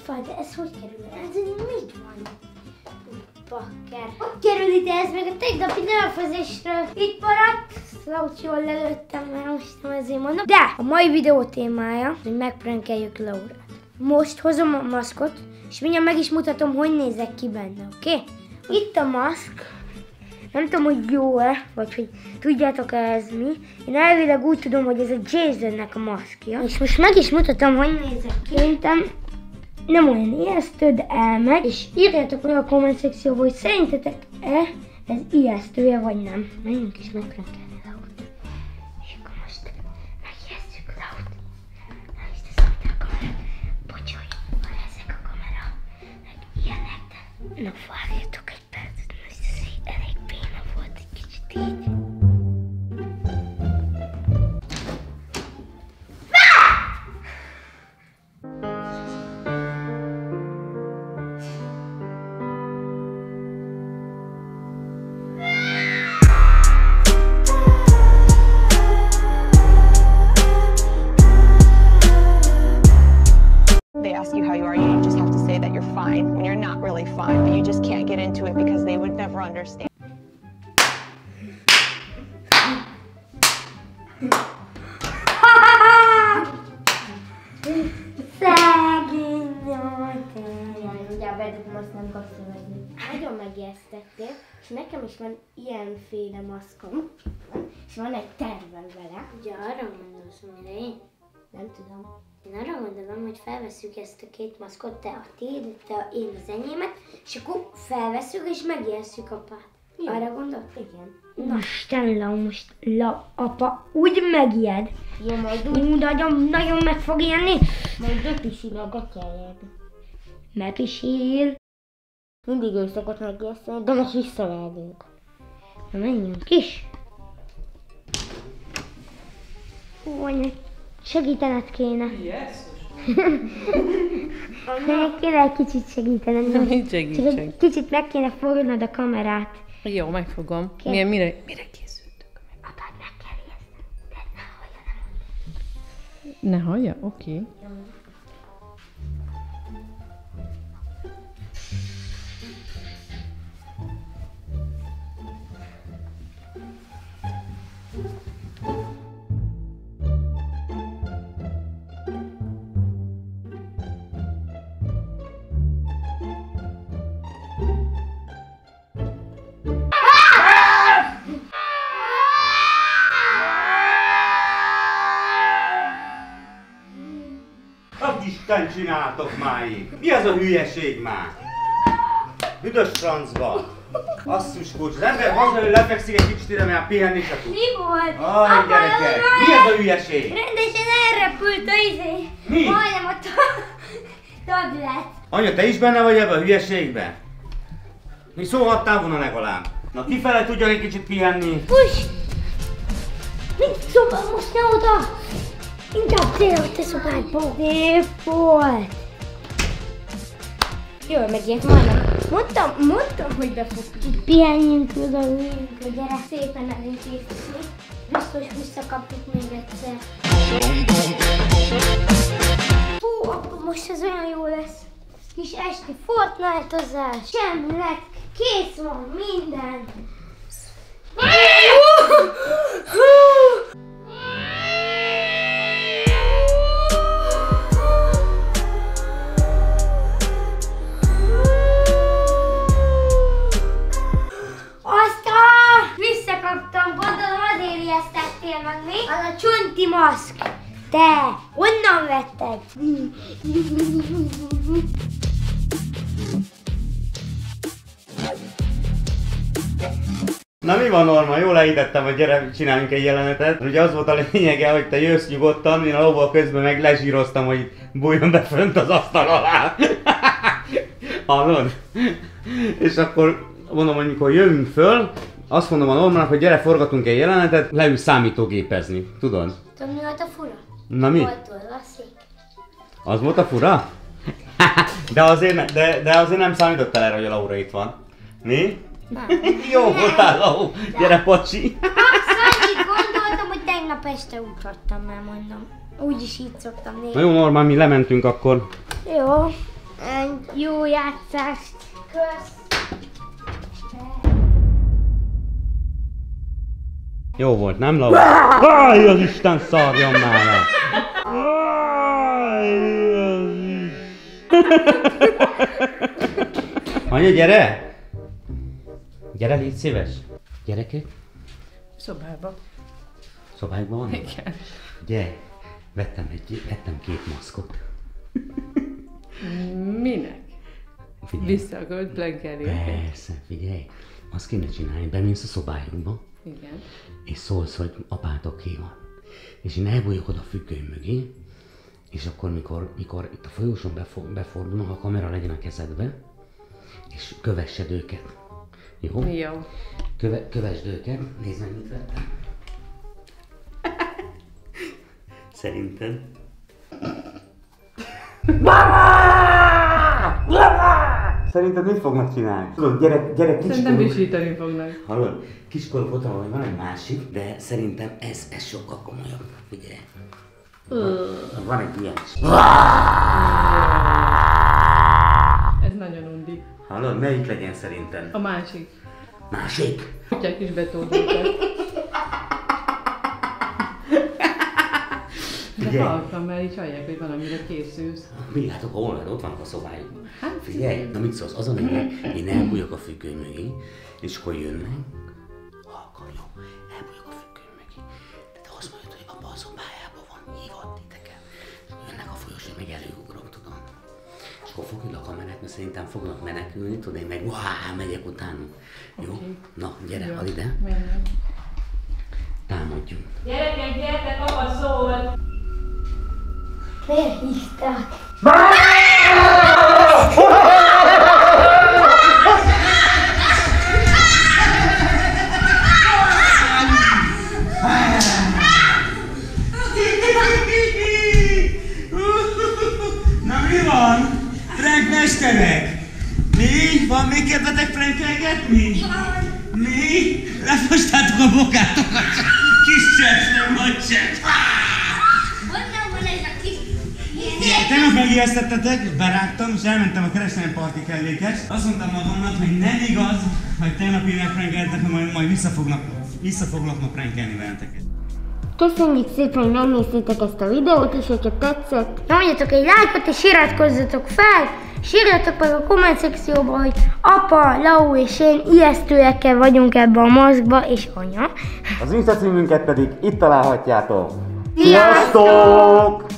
de ez hogy kerül? Ez mit van? Bakker. Hogy kerül ide ez meg a tegnapi nyelvfözésről? Itt maradt. Laut jól lelőttem, mert most nem ezért mondom. De a mai videó témája, hogy megprankeljük Laurát. Most hozom a maszkot, és mindjárt meg is mutatom, hogy nézek ki benne, oké? Itt a maszk. Nem tudom, hogy jó-e, vagy hogy tudjátok-e ez mi. Én elvileg úgy tudom, hogy ez a Jasonnek a maszkja. És most meg is mutatom, hogy nézek ki. Szerintem nem olyan ijesztő, de elmegy. És írjátok meg a komment szekcióba, hogy szerintetek-e ez ijesztője, vagy nem. Menjünk is megprankelni Laut. És akkor most megijesztjük Laut. Na, és te szóltál a kamerát. Bocsolj, van ezek a kamera. Meg ilyenek, de... Na, várjatok egy percet, most ez elég béna volt egy kicsit így. Fine when you're not really fine, but you just can't get into it because they would never understand. Szegény nyolcán. Ugye bedobom, azt nem kapszol meg. Nagyon megijesztettél, és nekem is van ilyenféle maszkom, és van egy tervem vele. Ugye arra gondolsz, amire én? Nem tudom. Én arra gondolom, hogy felveszünk ezt a két maszkot, te a tiéd, én az enyémet, és akkor felveszünk és megijesszük apát. Jó. Arra gondolt? Igen. Na, Isten, most apa úgy megijed. Jó, majd úgy. Nagyon meg fog ijedni. Majd bepisil a gatyájába. Bepisil. Mindig ő szokott megijeszteni, de most visszavágunk. Na, menjünk is. Ó, segítened kéne. Yes. Kéne egy kicsit segítened. Mit segítsek? Csak egy kicsit meg kéne fognod a kamerát. Jó, megfogom. Mire készültök? Apád meg kell ijeszteni. De ne hallja, Ne hallja? Oké. Isten csináltok már itt? Mi az a hülyeség már? Büdös francba! Asszus kulcs, az ember hazaül lefekszik egy kicsit ide, mert pihenni se tud. Mi volt? Aj, gyerekek, mi az a hülyeség? Rendesen elrepült a izé. Mi? Majdnem a tablet. Anya, te is benne vagy ebben a hülyeségben? Mi szólhattál volna legalább? Na kifele tudjon egy kicsit pihenni. Puss! Mit szobál most ne oda? Inkább tél a te szobádba. Szép volt. Jól megijedt majdnem. Mondtam, hogy be fog pihenjünk, üljünk, gyere szépen elintézni. Biztos visszakapjuk még egyszer. Hú, akkor most ez olyan jó lesz. Kis esti Fortnite-ozás, semlet, kész van minden. Visszakaptam, gondolom azért ijesztettél meg mi? Az a csonti maszk. Te, honnan vetted? Na mi van, Norma? Jól leítettem, hogy gyere, csináljunk egy jelenetet. Ugye az volt a lényege, hogy te jössz nyugodtan, én a lóval közben meg lezsíroztam, hogy bújjon be fönt az asztal alá. Hallod? És akkor mondom, hogy mikor jövünk föl, azt mondom a Normának, hogy gyere, forgatunk egy jelenetet, leülj számítógépezni. Tudod? Tudod, mi volt a fura? Na mi? Volt a szék. Az volt a fura? de azért nem számítottál erre, hogy a Laura itt van. Mi? Jó voltál, Lau! Gyere, pocsi! Azt annyit gondoltam, hogy tegnap este úgy hagytam, mert mondom. Úgyis így szoktam nézni. Na jó, Normál, mi lementünk akkor. Jó. Jó játszást! Kösz! Jó volt, nem Laura? Áj, az Isten szarjon már le! Anya, gyere! Gyere, légy szíves! Gyerekek? Szobába. Szobákban van? Igen. Gyere! Vettem 2 maszkot. Minek? Figyelj. Vissza akarod plenkelni? Persze, figyelj! Azt kéne csinálni, bemész a szobájukba, Igen. és szólsz, hogy apátok ki van. És én elbújok oda a függöny mögé, és akkor mikor itt a folyosón befordulnak, a kamera legyen a kezedbe, és kövessed őket. Jó? Jó. Kövesd őket, nézd meg, mit vettem. Szerinted? Szerinted mit fognak csinálni? Tudod, gyerek Szerintem kiskorú... visítani fognak. Hallod? Kiskorú fotóban van egy másik, de szerintem ez sokkal komolyabb. Figyelj. Van egy ilyen. Ez nagyon undi. Hallod? Melyik legyen szerinted? A másik. Másik? Kutyák is betódultak. De Figyelj. halkan, mert így hallják, hogy valamire készülsz. Mi látok, hol van? Ott vannak a szobájukban. Hát, Figyelj, na mit szólsz? Az a lényeg, én elbújok a függöny mögé, és akkor jönnek. Halkan, jó? Elbújok a függöny mögé. De te azt mondod, hogy abban a szobájában van hívott titeket. Jönnek a folyosón, meg előugrok, tudom. És akkor fogod a kamerát, mert szerintem fognak menekülni, tudod, én meg megyek utánuk. Jó? Na, gyere, ad ide. menjünk. Támadjunk. Gyerekek, gyertek, apa szól! Miért hívták? Na mi van? Prank mesterek! Mi? Van még kedvetek prankelgetni? Mi? Lefostátok a bokátokat! Kis csecsnöm vagy csech! Honnan van ez a kis... Tegnap megijesztettetek, berágtam, és elmentem a kereskedelmi parti kellékes. Azt mondtam magamnak, hogy nem igaz, hogy tegnap így megprankeltek, majd visszafoglak ma prankelni veleteket. Köszönjük szépen, hogy megnéztétek ezt a videót, és hogyha tetszett, nyomjatok egy lájkot, és iratkozzatok fel, és írjatok meg a komment szekcióba, hogy apa, Lau és én ijesztőekkel vagyunk ebbe a maszkba, és anya. Az Insta címünket pedig itt találhatjátok. Sziasztok!